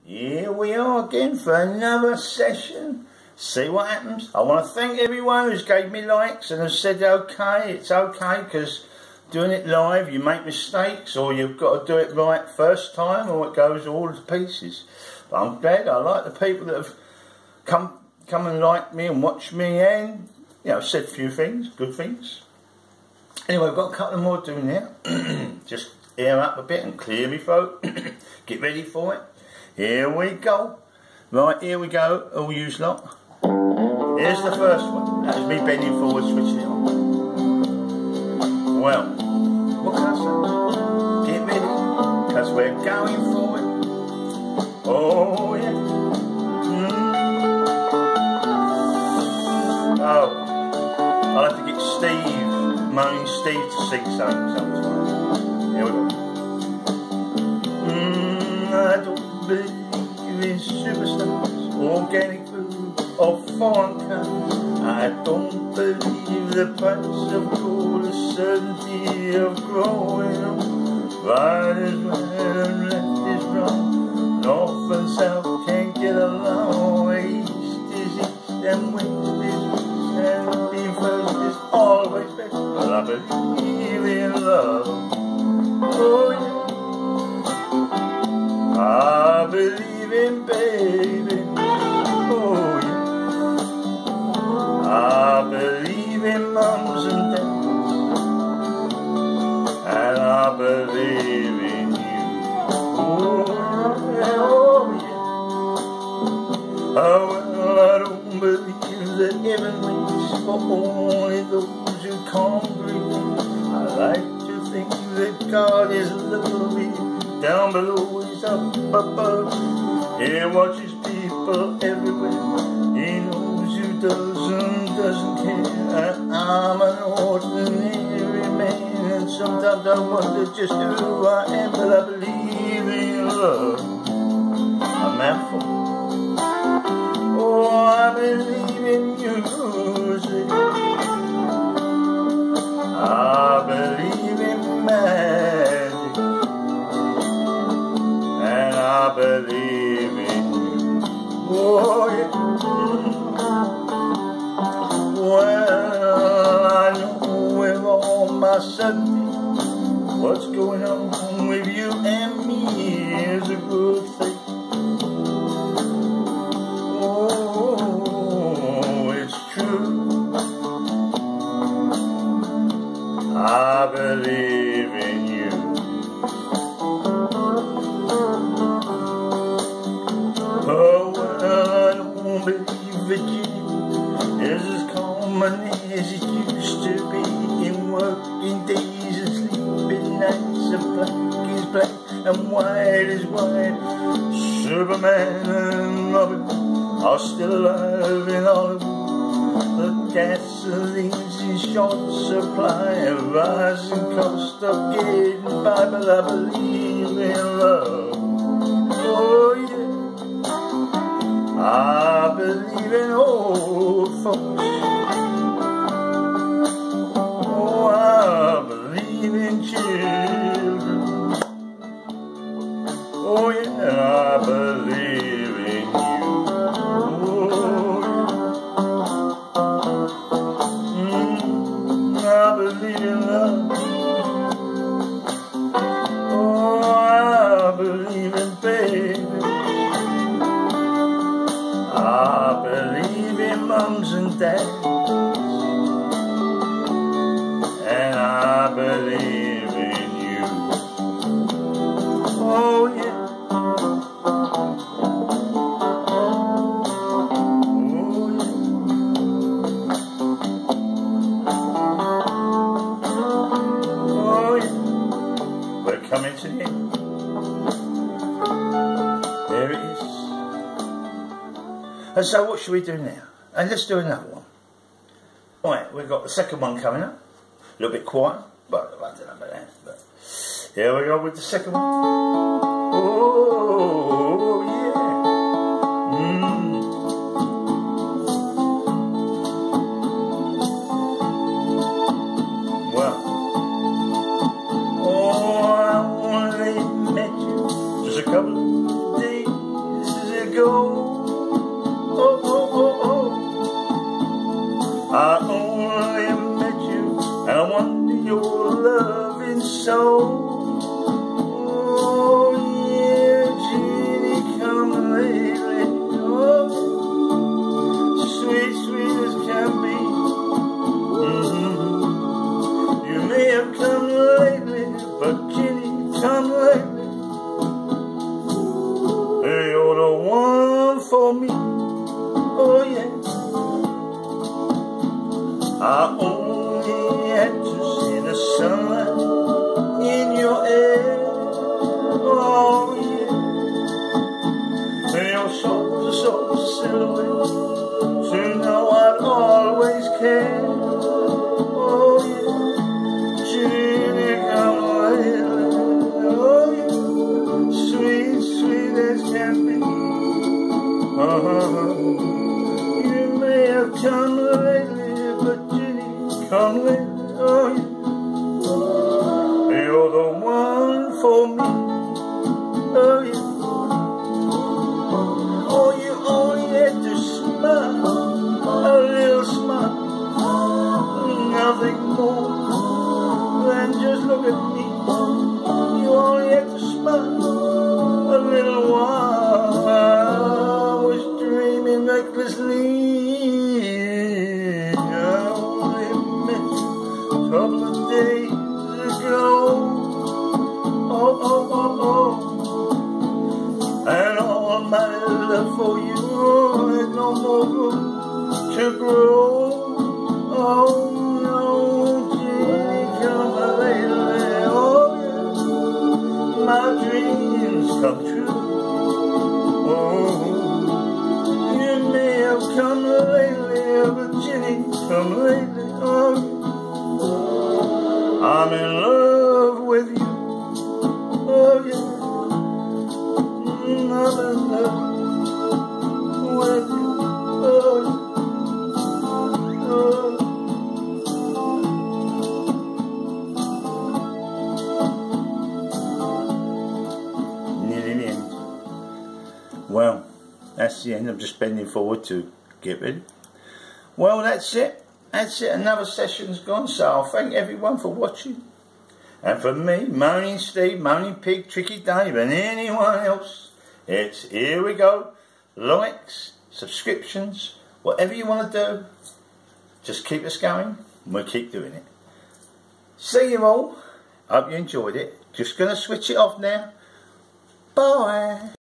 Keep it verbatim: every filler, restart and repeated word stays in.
Here we are again for another session. See what happens. I want to thank everyone who's gave me likes and has said okay, it's okay, because doing it live you make mistakes, or you've got to do it right first time, or it goes all to pieces. But I'm glad. I like the people that have come come and liked me and watched me, and you know, said a few things, good things. Anyway, I've got a couple more to do now. Just air up a bit and clear my throat. Get ready for it. Here we go. Right, here we go, all yous lot. Here's the first one. That's me bending forward, switching it on. Well, what can I say? Get ready, because we're going for it. Oh, yeah. Mm. Oh, I'll have to get Steve, Moaning Steve, to sing something sometime. Here we go. Mm, I don't believe in superstars, organic food, or foreign cars. I don't believe the price of gold, the certainty of growing up. Right is right and left is wrong. North and south can't get along. East is east and west is west, and being first is always best. But I believe in love. Oh yeah. I believe in baby, oh yeah. I believe in mums and dads, and I believe in you. Oh yeah, oh yeah. Oh well, I don't believe that heaven waits for only those who can't breathe. I like to think that God is loving. Down below, he's up above. He watches people everywhere. He knows who does and doesn't care. And I'm an ordinary man, and sometimes I wonder just who I am. But I believe in love. A mouthful. Oh, I believe in music. I believe in magic. I believe in you. Oh yeah. Well, I know with all my certainty what's going on with you and me is a good thing. Oh, it's true. I believe in you. Oh, well, I don't believe Virginia is as common as it used to be. In working days and sleeping nights, and black is black and white is white. Superman and Robin are still alive in Hollywood. The gasoline's in short supply, a rising cost of getting by, but I believe in love. Oh yeah. I believe in old folks. Oh, I believe in children. Oh yeah, I believe in you. Oh yeah. Mm, I believe in love. Oh, I believe in baby. I believe in mums and dads, and I believe in you. Oh yeah. Oh yeah. Oh yeah. We're coming to the end. There it is. And so what should we do now? And let's do another one. Right, we've got the second one coming up. A little bit quiet, but I don't know about that. But here we go with the second one. Oh, yeah. Mm. Well, oh, I only met you just a couple of days go. Oh, oh, oh, oh. I only met you, and I wonder your loving soul. Oh yeah, Jeannie, come lately. Oh, sweet, sweet as can be. Mm-hmm. You may have come lately, but Jeannie, come lately. You're the one for me. Oh yeah. I only had to see the sunlight in your hair. Oh yeah. Your shoulders so silhouette to know I'd always care. Oh yeah. Julie, come lately. Oh yeah. Sweet, sweet as can be. Uh-huh. You may have come lately, but Julie, come lately. Oh yeah. You're the one for me. Oh yeah. Oh, you only had to smile, a little smile, nothing more than just look at me. You only had to smile a little while. I was dreaming recklessly. I only met you a couple of days ago. Oh, oh, oh, oh. And all my love for you had no more room to grow. Oh no, Jeannie, come lately. Oh yeah, my dreams come true. Oh, you may have come lately, but Jeannie, come lately. Oh, I'm in love with you. Oh yeah. I'm in love with you. Oh, oh. Nearly the end. Well, that's the end. I'm just bending forward to get ready. Well, that's it. That's it. Another session's gone. So I'll thank everyone for watching. And for me, Moaning Steve, Moaning Pig, Tricky Dave, and anyone else, it's here we go. Likes, subscriptions, whatever you want to do, just keep us going and we'll keep doing it. See you all. Hope you enjoyed it. Just going to switch it off now. Bye.